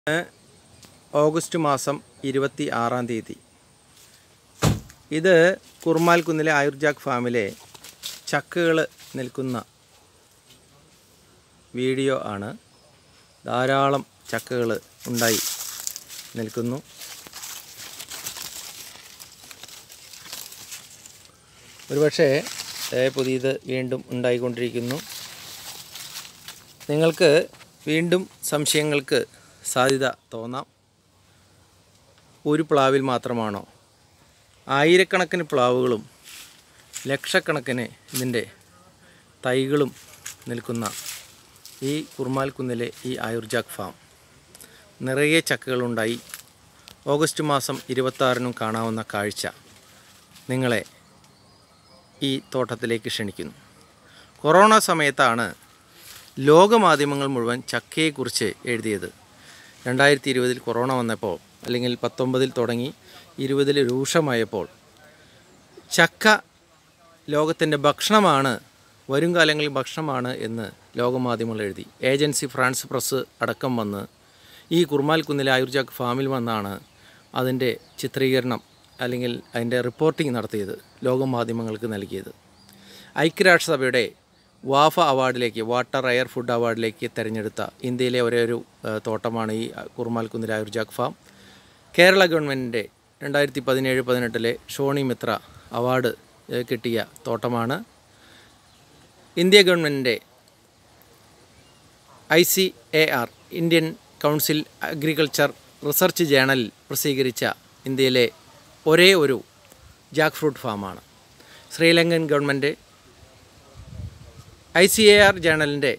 August മാസം 26-ാം തീയതി. ഇത് കുറുമാൽക്കുന്നിലെ ആയുർജാഗ് ഫാമിലെ ചക്കകൾ നിൽക്കുന്ന വീഡിയോ ആണ്. ധാരാളം ചക്കകൾ ഉണ്ടായി നിൽക്കുന്നു. ഒരുപക്ഷേ പുതിയത് വീണ്ടും ഉണ്ടായിക്കൊണ്ടിരിക്കുന്നു. നിങ്ങൾക്ക് വീണ്ടും സംശയങ്ങൾക്ക് സാധ്യത തോന്നാം. ഒരു പ്ലാവിൽ മാത്രമാണോ? ആയിരക്കണക്കിന് പ്ലാവുകളും ലക്ഷക്കണക്കിന് ഇതിൻ്റെ തൈകളും നിൽക്കുന്ന ഈ കുറുമാൽക്കുന്നിലെ ഈ ആയുർജാഗ് ഫാം നിറയെ ചക്കകളുണ്ടായി. ഓഗസ്റ്റ് മാസം 26-നും കാണാവുന്ന കാഴ്ച നിങ്ങളെ ഈ തോട്ടത്തിലേക്ക് ക്ഷണിക്കുന്നു. കൊറോണ സമയത്താണ് ലോകമാധ്യമങ്ങൾ മുഴുവൻ ചക്കയെക്കുറിച്ച് എഴുതിയത്. 2020-ൽ കൊറോണ വന്നപ്പോൾ, അല്ലെങ്കിൽ 19-ൽ തുടങ്ങി 20-ൽ രൂക്ഷമായപ്പോൾ ചക്ക ലോകത്തിൻ്റെ ഭക്ഷണമാണ്, വരും കാലങ്ങളിൽ ഭക്ഷണമാണ് എന്ന് ലോകമാധ്യമങ്ങൾ എഴുതി. ഏജൻസി ഫ്രാൻസ് പ്രസ് അടക്കം വന്ന് ഈ കുറുമാൽക്കുന്നിലെ ആയുർജാഗ് ഫാമിൽ വന്നാണ് അതിൻ്റെ ചിത്രീകരണം അല്ലെങ്കിൽ അതിൻ്റെ റിപ്പോർട്ടിംഗ് നടത്തിയത്, ലോകമാധ്യമങ്ങൾക്ക് നൽകിയത്. ഐക്യരാഷ്ട്രസഭയുടെ വാഫ അവാർഡിലേക്ക്, വാട്ടർ എയർ ഫുഡ് അവാർഡിലേക്ക് തിരഞ്ഞെടുത്ത ഇന്ത്യയിലെ ഒരേയൊരു തോട്ടമാണ് ഈ കുറുമാൽക്കുന്നിലെ ആയുർജാഗ് ഫാം. കേരള ഗവൺമെൻറ്റിൻ്റെ 2017-18 ഷോണി മിത്ര അവാർഡ് കിട്ടിയ തോട്ടമാണ്. ഇന്ത്യ ഗവൺമെൻറ്റിൻ്റെ ICAR Indian council agriculture research ജേണലിൽ പ്രസിദ്ധീകരിച്ച ഇന്ത്യയിലെ ഒരേ ഒരു ജാക്ക് ഫ്രൂട്ട് ഫാമാണ്. ശ്രീലങ്കൻ ഗവൺമെൻറ് ICAR ജേണലിൻ്റെ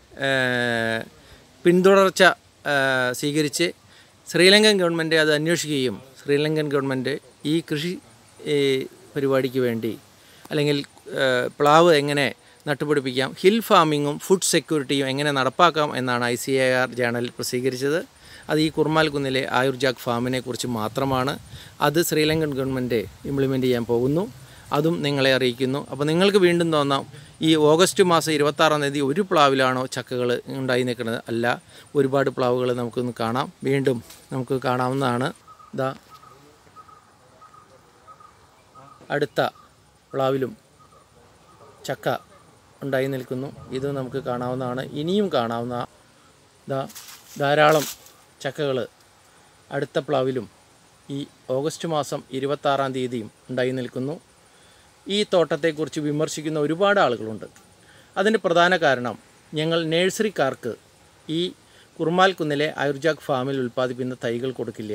പിന്തുടർച്ച സ്വീകരിച്ച് ശ്രീലങ്കൻ ഗവൺമെൻറ് അത് അന്വേഷിക്കുകയും ശ്രീലങ്കൻ ഗവൺമെൻറ് ഈ കൃഷി പരിപാടിക്ക് വേണ്ടി, അല്ലെങ്കിൽ പ്ലാവ് എങ്ങനെ നട്ടുപിടിപ്പിക്കാം, ഹിൽ ഫാമിങ്ങും ഫുഡ് സെക്യൂരിറ്റിയും എങ്ങനെ നടപ്പാക്കാം എന്നാണ് ICAR ജേണലിൽ പ്രസിദ്ധീകരിച്ചത്. അത് ഈ കുറുമാൽക്കുന്നിലെ ആയുർജാഗ് ഫാമിനെ കുറിച്ച് മാത്രമാണ്. അത് ശ്രീലങ്കൻ ഗവൺമെൻറ് ഇംപ്ലിമെൻ്റ് ചെയ്യാൻ പോകുന്നു. അതും നിങ്ങളെ അറിയിക്കുന്നു. അപ്പോൾ നിങ്ങൾക്ക് വീണ്ടും തോന്നാം, ഈ ഓഗസ്റ്റ് മാസം 26-ാം തീയതി ഒരു പ്ലാവിലാണോ ചക്കകൾ ഉണ്ടായി നിൽക്കുന്നത്? അല്ല, ഒരുപാട് പ്ലാവുകൾ നമുക്കൊന്ന് കാണാം. വീണ്ടും നമുക്ക് കാണാവുന്നതാണ്. ഇതാ അടുത്ത പ്ലാവിലും ചക്ക ഉണ്ടായി നിൽക്കുന്നു. ഇത് നമുക്ക് കാണാവുന്നതാണ്. ഇനിയും കാണാവുന്ന ധാരാളം ചക്കകൾ അടുത്ത പ്ലാവിലും ഈ ഓഗസ്റ്റ് മാസം 26-ാം തീയതിയും ഉണ്ടായി നിൽക്കുന്നു. ഈ തോട്ടത്തെക്കുറിച്ച് വിമർശിക്കുന്ന ഒരുപാട് ആളുകളുണ്ട്. അതിൻ്റെ പ്രധാന കാരണം, ഞങ്ങൾ നഴ്സറിക്കാർക്ക് ഈ കുറുമാൽക്കുന്നിലെ ആയുർജാഗ് ഫാമിൽ ഉൽപ്പാദിപ്പിക്കുന്ന തൈകൾ കൊടുക്കില്ല,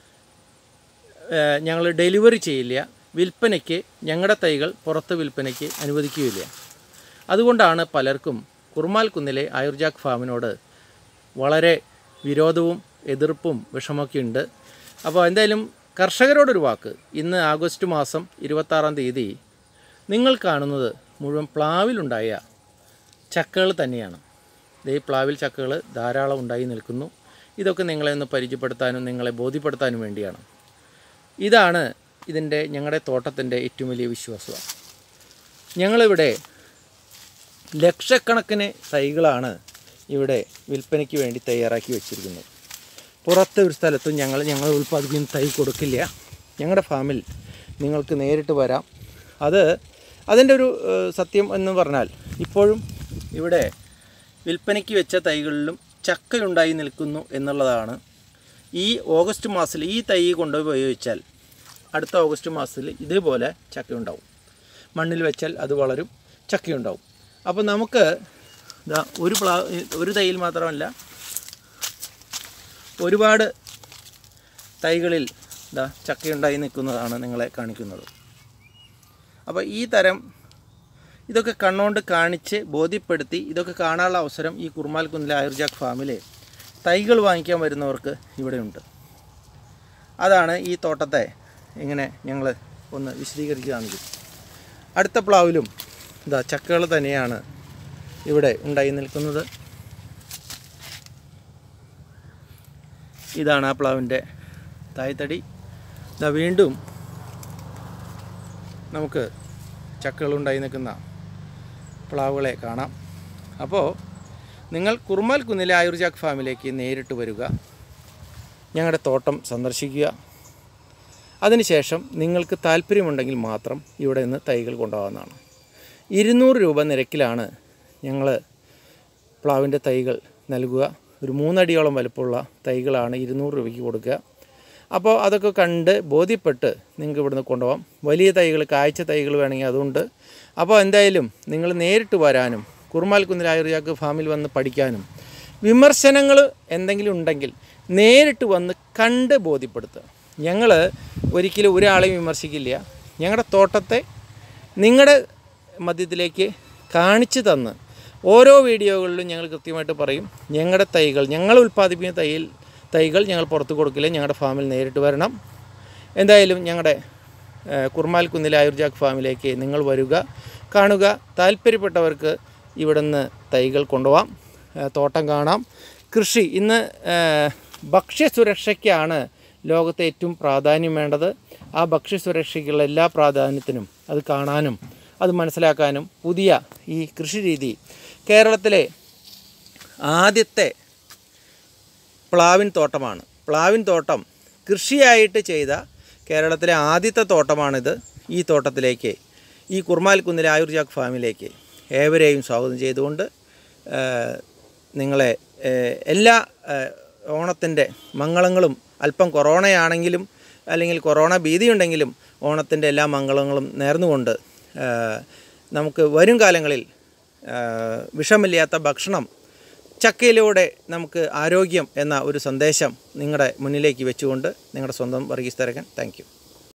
ഞങ്ങൾ ഡെലിവറി ചെയ്യില്ല, വിൽപ്പനയ്ക്ക് ഞങ്ങളുടെ തൈകൾ പുറത്ത് വിൽപ്പനയ്ക്ക് അനുവദിക്കുകയില്ല. അതുകൊണ്ടാണ് പലർക്കും കുറുമാൽക്കുന്നിലെ ആയുർജാഗ് ഫാമിനോട് വളരെ വിരോധവും എതിർപ്പും വിഷമമൊക്കെ ഉണ്ട്. അപ്പോൾ എന്തായാലും കർഷകരോടൊരു വാക്ക്. ഇന്ന് ഓഗസ്റ്റ് മാസം 26-ാം തീയതി നിങ്ങൾ കാണുന്നത് മുഴുവൻ പ്ലാവിലുണ്ടായ ചക്കകൾ തന്നെയാണ്. ഈ പ്ലാവിൽ ചക്കകൾ ധാരാളം ഉണ്ടായി നിൽക്കുന്നു. ഇതൊക്കെ നിങ്ങളെ ഒന്ന് പരിചയപ്പെടുത്താനും നിങ്ങളെ ബോധ്യപ്പെടുത്താനും വേണ്ടിയാണ്. ഇതാണ് ഞങ്ങളുടെ തോട്ടത്തിൻ്റെ ഏറ്റവും വലിയ വിശ്വാസം. ഞങ്ങളിവിടെ ലക്ഷക്കണക്കിന് തൈകളാണ് ഇവിടെ വിൽപ്പനയ്ക്ക് വേണ്ടി തയ്യാറാക്കി വെച്ചിരിക്കുന്നത്. പുറത്തെ ഒരു സ്ഥലത്തും ഞങ്ങൾ ഉൽപ്പാദിപ്പിക്കുന്ന തൈ കൊടുക്കില്ല. ഞങ്ങളുടെ ഫാമിൽ നിങ്ങൾക്ക് നേരിട്ട് വരാം. അതിൻ്റെ ഒരു സത്യം എന്ന് പറഞ്ഞാൽ, ഇപ്പോഴും ഇവിടെ വിൽപ്പനയ്ക്ക് വെച്ച തൈകളിലും ചക്കയുണ്ടായി നിൽക്കുന്നു എന്നുള്ളതാണ്. ഈ ഓഗസ്റ്റ് മാസത്തിൽ ഈ തൈ കൊണ്ടുപോയി വെച്ചാൽ അടുത്ത ഓഗസ്റ്റ് മാസത്തിൽ ഇതേപോലെ ചക്കയുണ്ടാവും. മണ്ണിൽ വെച്ചാൽ അത് വളരും, ചക്കയുണ്ടാവും. അപ്പോൾ നമുക്ക് ഒരു തൈയിൽ മാത്രമല്ല, ഒരുപാട് തൈകളിൽ ചക്കയുണ്ടായി നിൽക്കുന്നതാണ് നിങ്ങളെ കാണിക്കുന്നത്. അപ്പോൾ ഈ തരം ഇതൊക്കെ കണ്ണുകൊണ്ട് കാണിച്ച് ബോധ്യപ്പെടുത്തി ഇതൊക്കെ കാണാനുള്ള അവസരം ഈ കുറുമാൽക്കുന്നിലെ ആയുർജാഗ് ഫാമിലെ തൈകൾ വാങ്ങിക്കാൻ വരുന്നവർക്ക് ഇവിടെയുണ്ട്. അതാണ് ഈ തോട്ടത്തെ ഇങ്ങനെ ഞങ്ങൾ ഒന്ന് വിശദീകരിച്ച് കാണിക്കും. അടുത്ത പ്ലാവിലും ചക്കകൾ തന്നെയാണ് ഇവിടെ ഉണ്ടായി നിൽക്കുന്നത്. ഇതാണ് ആ പ്ലാവിൻ്റെ തായ്തടി. വീണ്ടും നമുക്ക് ചക്കകളുണ്ടായി നിൽക്കുന്ന പ്ലാവുകളെ കാണാം. അപ്പോൾ നിങ്ങൾ കുറുമാൽക്കുന്നിലെ ആയുർജാഗ് ഫാമിലേക്ക് നേരിട്ട് വരിക. ഞങ്ങളുടെ തോട്ടം സന്ദർശിക്കുക. അതിനുശേഷം നിങ്ങൾക്ക് താല്പര്യമുണ്ടെങ്കിൽ മാത്രം ഇവിടെ നിന്ന് തൈകൾ കൊണ്ടുപോകാവുന്നതാണ്. 200 രൂപ നിരക്കിലാണ് ഞങ്ങൾ പ്ലാവിൻ്റെ തൈകൾ നൽകുക. ഒരു 3 അടിയോളം വലുപ്പമുള്ള തൈകളാണ് 200 രൂപയ്ക്ക് കൊടുക്കുക. അപ്പോൾ അതൊക്കെ കണ്ട് ബോധ്യപ്പെട്ട് നിങ്ങൾക്ക് ഇവിടുന്ന് കൊണ്ടുപോകാം. വലിയ തൈകൾ, കായ്ച്ച തൈകൾ വേണമെങ്കിൽ അതുണ്ട്. അപ്പോൾ എന്തായാലും നിങ്ങൾ നേരിട്ട് വരാനും കുറുമാൽക്കുന്നിൽ ആയുർജാക്ക് ഫാമിൽ വന്ന് പഠിക്കാനും വിമർശനങ്ങൾ എന്തെങ്കിലും ഉണ്ടെങ്കിൽ നേരിട്ട് വന്ന് കണ്ട് ബോധ്യപ്പെടുത്തുക. ഞങ്ങൾ ഒരിക്കലും ഒരാളെയും വിമർശിക്കില്ല. ഞങ്ങളുടെ തോട്ടത്തെ നിങ്ങളുടെ മധ്യത്തിലേക്ക് കാണിച്ചു തന്ന് ഓരോ വീഡിയോകളിലും ഞങ്ങൾ കൃത്യമായിട്ട് പറയും, ഞങ്ങളുടെ തൈകൾ, ഞങ്ങൾ ഉൽപ്പാദിപ്പിക്കുന്ന തൈകൾ ഞങ്ങൾ പുറത്ത് കൊടുക്കില്ല, ഞങ്ങളുടെ ഫാമിൽ നേരിട്ട് വരണം. എന്തായാലും ഞങ്ങളുടെ കുറുമാൽക്കുന്നിൽ ആയുർജാക്ക് ഫാമിലേക്ക് നിങ്ങൾ വരിക, കാണുക. താല്പര്യപ്പെട്ടവർക്ക് ഇവിടുന്ന് തൈകൾ കൊണ്ടുപോകാം, തോട്ടം കാണാം. കൃഷി ഇന്ന് ഭക്ഷ്യസുരക്ഷയ്ക്കാണ് ലോകത്തെ ഏറ്റവും പ്രാധാന്യം വേണ്ടത്. ആ ഭക്ഷ്യസുരക്ഷയ്ക്കുള്ള എല്ലാ പ്രാധാന്യത്തിനും അത് കാണാനും അത് മനസ്സിലാക്കാനും പുതിയ ഈ കൃഷി രീതി, കേരളത്തിലെ ആദ്യത്തെ പ്ലാവിൻ തോട്ടമാണ്. പ്ലാവിൻ തോട്ടം കൃഷിയായിട്ട് ചെയ്ത കേരളത്തിലെ ആദ്യത്തെ തോട്ടമാണിത്. ഈ തോട്ടത്തിലേക്ക്, ഈ കുറുമാൽക്കുന്നിലെ ആയുർജാക്ക് ഫാമിലേക്ക് ഏവരെയും സ്വാഗതം ചെയ്തുകൊണ്ട് നിങ്ങളെ എല്ലാ ഓണത്തിൻ്റെ മംഗളങ്ങളും, അല്പം കൊറോണയാണെങ്കിലും അല്ലെങ്കിൽ കൊറോണ ഭീതിയുണ്ടെങ്കിലും ഓണത്തിൻ്റെ എല്ലാ മംഗളങ്ങളും നേർന്നുകൊണ്ട് നമുക്ക് വരും കാലങ്ങളിൽ വിഷമില്ലാത്ത ഭക്ഷണം, ചക്കയിലൂടെ നമുക്ക് ആരോഗ്യം എന്ന ഒരു സന്ദേശം നിങ്ങളുടെ മുന്നിലേക്ക് വെച്ചുകൊണ്ട് നിങ്ങളുടെ സ്വന്തം വർഗീസ് തരകൻ. Thank you.